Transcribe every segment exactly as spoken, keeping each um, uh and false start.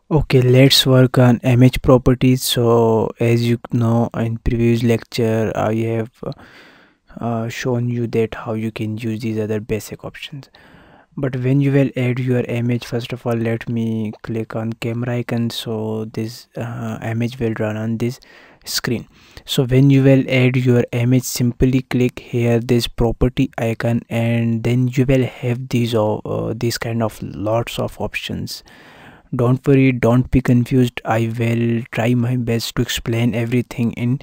Okay, let's work on image properties. So as you know, in previous lecture I have uh, uh, shown you that how you can use these other basic options. But when you will add your image, first of all let me click on camera icon, so this uh, image will run on this screen. So when you will add your image, simply click here this property icon, and then you will have these uh, uh, these kind of lots of options. Don't worry, don't be confused. I will try my best to explain everything in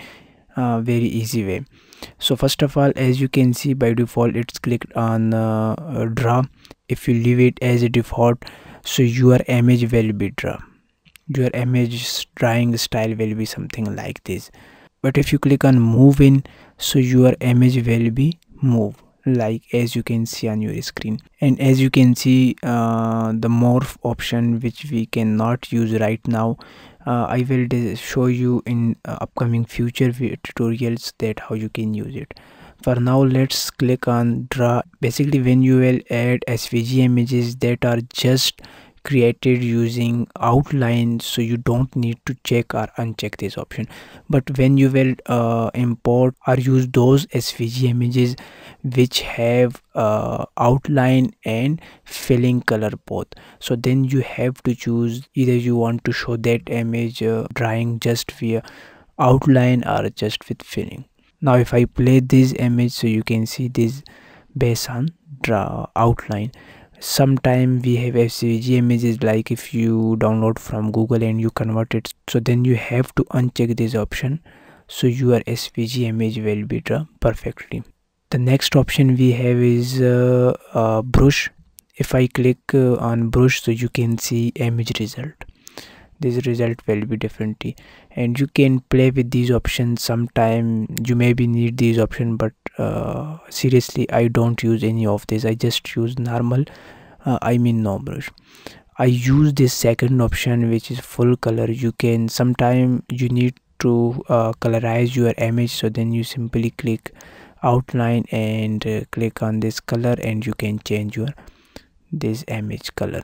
a very easy way. So first of all, as you can see, by default it's clicked on uh, uh, draw. If you leave it as a default, so your image will be draw. Your image drawing style will be something like this. But if you click on move in, so your image will be move, like as you can see on your screen. And as you can see, uh, the morph option, which we cannot use right now, uh, I will show you in uh, upcoming future tutorials that how you can use it. For now, let's click on draw. Basically, when you will add S V G images that are just created using outline, so you don't need to check or uncheck this option. But when you will uh, import or use those S V G images which have uh, outline and filling color both, so then you have to choose either you want to show that image uh, drawing just via outline or just with filling. Now if I play this image, so you can see this based on draw outline. Sometime we have S V G images, like if you download from Google and you convert it, so then you have to uncheck this option, so your S V G image will be drawn perfectly. The next option we have is uh, uh, brush. If I click uh, on brush, so you can see image result. This result will be differently, and you can play with these options. Sometime you maybe need these options, but uh, seriously I don't use any of this. I just use normal uh, I mean no brush. I use this second option, which is full color. You can sometime you need to uh, colorize your image, so then you simply click outline and uh, click on this color, and you can change your this image color.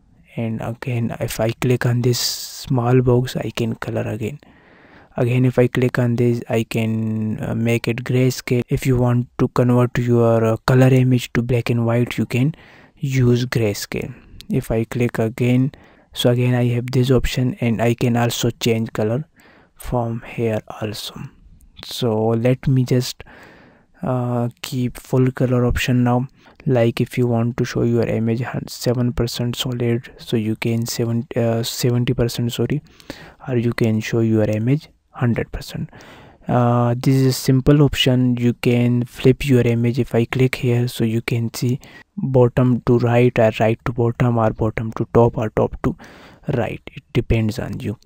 And again, if I click on this small box, I can color again. Again, if I click on this, I can uh, make it grayscale. If you want to convert your uh, color image to black and white, you can use grayscale. If I click again, so again I have this option, and I can also change color from here also. So let me just uh, keep full color option now. Like if you want to show your image seven percent solid, so you can seventy percent sorry, or you can show your image one hundred percent. Uh, this is a simple option. You can flip your image. If I click here, so you can see bottom to right or right to bottom or bottom to top or top to right. It depends on you.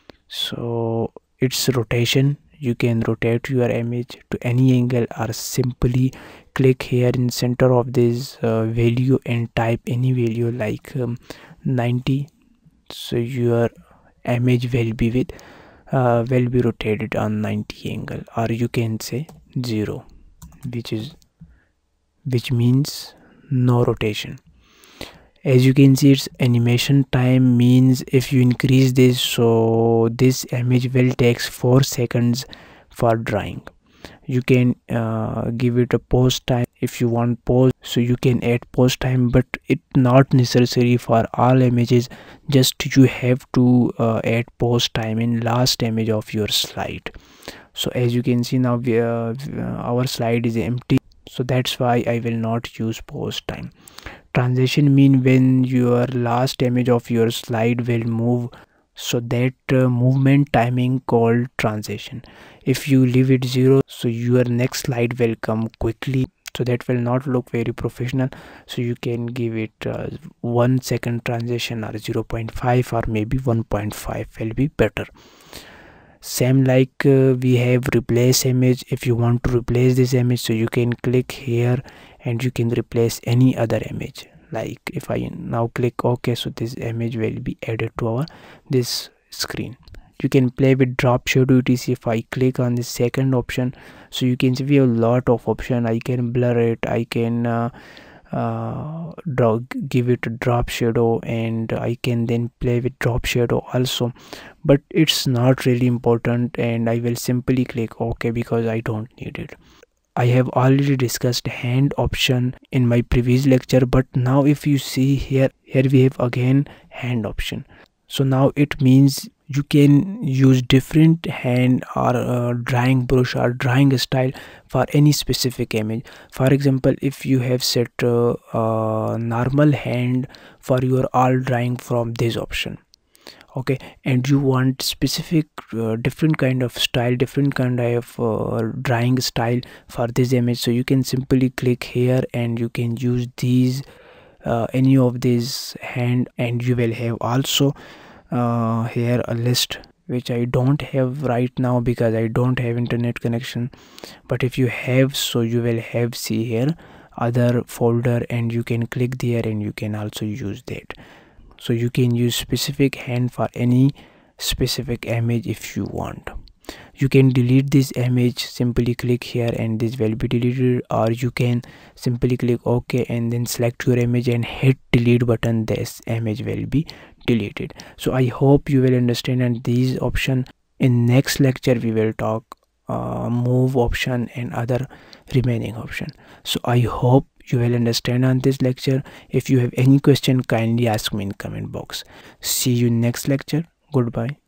So it's rotation. You can rotate your image to any angle, or simply click here in center of this uh, value and type any value like um, ninety, so your image will be with uh, will be rotated on ninety angle. Or you can say zero, which is which means no rotation. As you can see, its animation time means if you increase this, so this image will take four seconds for drawing. You can uh, give it a pause time if you want pause, so you can add pause time, but it's not necessary for all images. Just you have to uh, add pause time in last image of your slide. So as you can see now, we, uh, our slide is empty, so that's why I will not use pause time. Transition mean when your last image of your slide will move, so that uh, movement timing called transition. If you leave it zero, so your next slide will come quickly, so that will not look very professional. So you can give it uh, one second transition, or zero point five, or maybe one point five will be better. Same like uh, we have replace image. If you want to replace this image, so you can click here and you can replace any other image. Like if I now click OK, so this image will be added to our this screen. You can play with drop shadow etc. If I click on the second option, so you can see we have a lot of option. I can blur it, I can uh, uh, draw give it a drop shadow, and I can then play with drop shadow also, but it's not really important, and I will simply click OK because I don't need it. I have already discussed hand option in my previous lecture, but now if you see here, here we have again hand option. So now it means you can use different hand or uh, drawing brush or drawing style for any specific image. For example, if you have set uh, uh, normal hand for your all drawing from this option, okay, and you want specific uh, different kind of style, different kind of uh, drawing style for this image, so you can simply click here and you can use these uh, any of these hand, and you will have also uh, here a list which I don't have right now because I don't have internet connection, but if you have, so you will have see here other folder, and you can click there and you can also use that. So you can use specific hand for any specific image if you want. You can delete this image, simply click here and this will be deleted, or you can simply click OK and then select your image and hit delete button. This image will be deleted. So I hope you will understand, and these option in next lecture we will talk uh, move option and other remaining option. So I hope you will understand on this lecture. If you have any question, kindly ask me in comment box. See you next lecture. Goodbye.